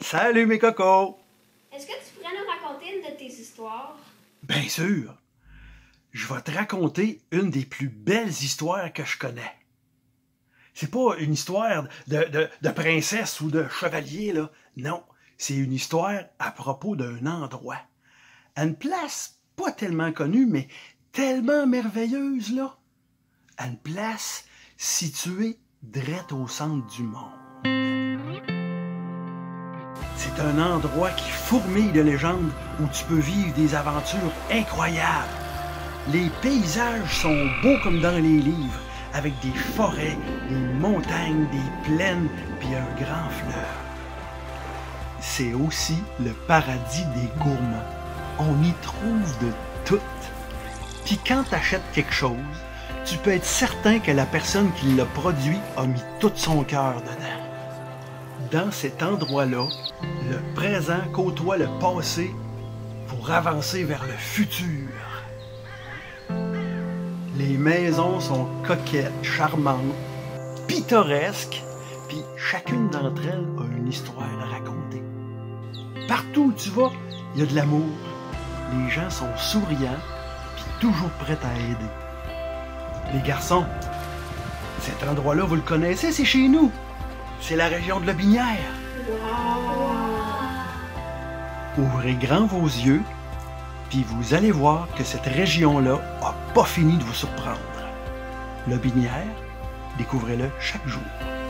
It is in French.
Salut mes cocos! Est-ce que tu pourrais nous raconter une de tes histoires? Bien sûr! Je vais te raconter une des plus belles histoires que je connais. C'est pas une histoire de princesse ou de chevalier, là. Non, c'est une histoire à propos d'un endroit. À une place pas tellement connue, mais tellement merveilleuse, là. À une place située direct au centre du monde. C'est un endroit qui fourmille de légendes où tu peux vivre des aventures incroyables. Les paysages sont beaux comme dans les livres, avec des forêts, des montagnes, des plaines, puis un grand fleuve. C'est aussi le paradis des gourmands. On y trouve de tout. Puis quand tu achètes quelque chose, tu peux être certain que la personne qui l'a produit a mis tout son cœur dedans. Dans cet endroit-là, le présent côtoie le passé pour avancer vers le futur. Les maisons sont coquettes, charmantes, pittoresques, puis chacune d'entre elles a une histoire à raconter. Partout où tu vas, il y a de l'amour. Les gens sont souriants, puis toujours prêts à aider. Les garçons, cet endroit-là, vous le connaissez, c'est chez nous. C'est la région de Lobinière. Wow. Ouvrez grand vos yeux, puis vous allez voir que cette région-là n'a pas fini de vous surprendre. Lobinière, découvrez-le chaque jour.